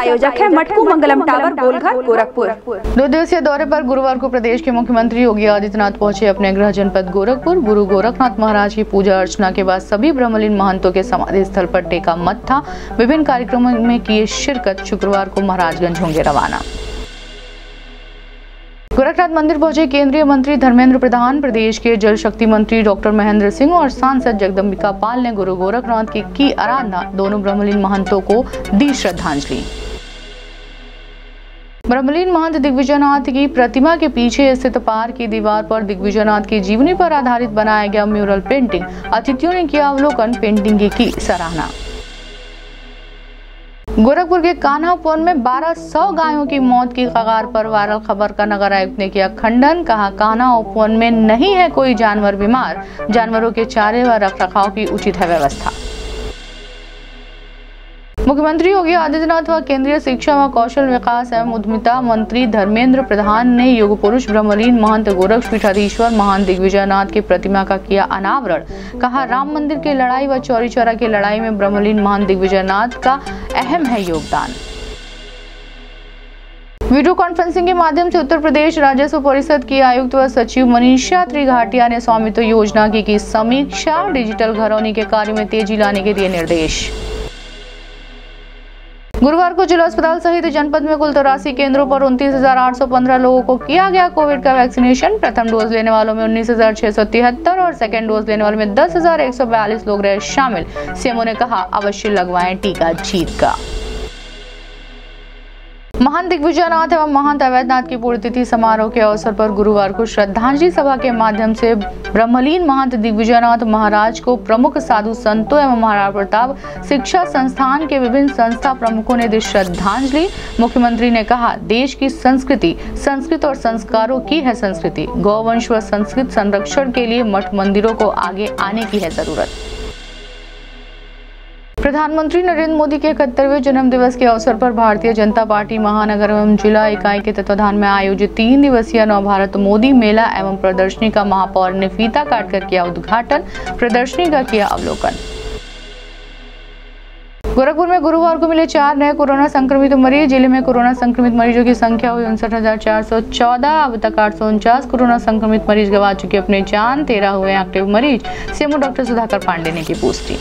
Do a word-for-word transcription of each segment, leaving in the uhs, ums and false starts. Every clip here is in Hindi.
प्रायोजक है मटकू मंगलम टावर, गोलघर, गोरखपुर। दो दिवसीय दौरे पर गुरुवार को प्रदेश के मुख्यमंत्री योगी आदित्यनाथ पहुंचे अपने गृह जनपद गोरखपुर। गुरु गोरखनाथ महाराज की पूजा अर्चना के बाद सभी ब्रह्मलीन महंतों के समाधि स्थल पर टेका मत्था। विभिन्न कार्यक्रमों में किए शिरकत। शुक्रवार को महाराजगंज होंगे रवाना। गोरखनाथ मंदिर पहुंचे केंद्रीय मंत्री धर्मेंद्र प्रधान। प्रदेश के जल शक्ति मंत्री डॉक्टर महेंद्र सिंह और सांसद जगदम्बिका पाल ने गुरु गोरखनाथ की की आराधना। दोनों ब्रह्मलीन महंतों को दी श्रद्धांजलि। ब्रह्मलीन महंत दिग्विजयनाथ की प्रतिमा के पीछे स्थित पार की दीवार पर दिग्विजयनाथ की जीवनी पर आधारित बनाया गया म्यूरल पेंटिंग। अतिथियों ने किया अवलोकन, पेंटिंग की, की सराहना। गोरखपुर के कान्हा उपवन में बारह सौ गायों की मौत की कगार पर वायरल खबर का नगर आयुक्त ने किया खंडन। कहा, कान्हा उपवन में नहीं है कोई जानवर बीमार, जानवरों के चारे व रखरखाव की उचित है व्यवस्था। मुख्यमंत्री योगी आदित्यनाथ व केंद्रीय शिक्षा व कौशल विकास एवं उद्यमिता मंत्री धर्मेंद्र प्रधान ने युग पुरुष ब्रह्मलीन महंत गोरक्षपीठाधीश्वर महंत दिग्विजयनाथ की प्रतिमा का किया अनावरण। कहा, राम मंदिर की लड़ाई व चौरी चौरा की लड़ाई में ब्रह्मलीन महंत दिग्विजयनाथ का अहम है योगदान। वीडियो कॉन्फ्रेंसिंग के माध्यम से उत्तर प्रदेश राजस्व परिषद की आयुक्त व सचिव मनीषा त्रिघाटिया ने स्वामित्व योजना की की समीक्षा। डिजिटल घरौनी के कार्य में तेजी लाने के दिए निर्देश। गुरुवार को जिला अस्पताल सहित जनपद में कुल तिरासी केंद्रों पर उनतीस हजार आठ सौ पंद्रह लोगों को किया गया कोविड का वैक्सीनेशन। प्रथम डोज लेने वालों में उन्नीस हजार छह सौ तिहत्तर और सेकेंड डोज लेने वालों में दस हजार एक सौ बयालीस लोग रहे शामिल। सीएमओ ने कहा, अवश्य लगवाएं टीका जीत का। महंत दिग्विजयनाथ एवं महंत अवैधनाथ की पुण्यतिथि समारोह के अवसर पर गुरुवार को श्रद्धांजलि सभा के माध्यम से ब्रह्मलीन महंत दिग्विजयनाथ महाराज को प्रमुख साधु संतों एवं महाराणा प्रताप शिक्षा संस्थान के विभिन्न संस्था प्रमुखों ने दी श्रद्धांजलि। मुख्यमंत्री ने कहा, देश की संस्कृति संस्कृत और संस्कारों की है संस्कृति। गौवंश व संस्कृत संरक्षण के लिए मठ मंदिरों को आगे आने की है जरूरत। प्रधानमंत्री नरेंद्र मोदी के इकहत्तरवें जन्म दिवस के अवसर पर भारतीय जनता पार्टी महानगर एवं जिला इकाई के तत्वाधान में आयोजित तीन दिवसीय नव भारत मोदी मेला एवं प्रदर्शनी का महापौर ने फीता काटकर किया उद्घाटन। प्रदर्शनी का किया अवलोकन। गोरखपुर में गुरुवार को मिले चार नए कोरोना संक्रमित मरीज। जिले में कोरोना संक्रमित मरीजों की संख्या हुई उनसठ हजार चार सौ चौदह। अब तक आठ सौ उनचास कोरोना संक्रमित मरीज गंवा चुके अपनी जान। तेरह हुए एक्टिव मरीज। सीएमओ डॉक्टर सुधाकर पांडे ने की पुष्टि।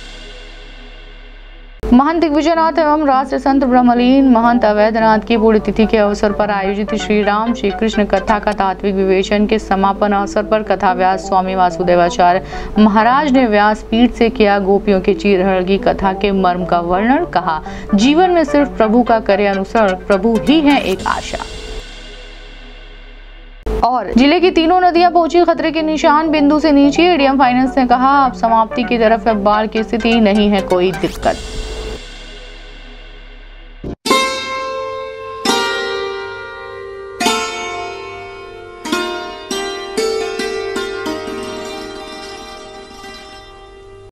महंत दिग्विजयनाथ एवं राष्ट्र संत ब्रह्मलीन महंत अवैधनाथ की पुण्यतिथि के अवसर पर आयोजित श्री राम श्री कृष्ण कथा का तात्विक विवेचन के समापन अवसर पर कथा व्यास स्वामी वासुदेवाचार्य महाराज ने व्यास पीठ से किया गोपियों के चीरहरण की कथा के मर्म का वर्णन। कहा, जीवन में सिर्फ प्रभु का करे अनुसरण, प्रभु ही है एक आशा। और जिले की तीनों नदियां पहुंची खतरे के निशान बिंदु से नीचे। एडीएम फाइनेंस ने कहा, अब समाप्ति की तरफ है, बाढ़ की स्थिति नहीं है कोई दिक्कत।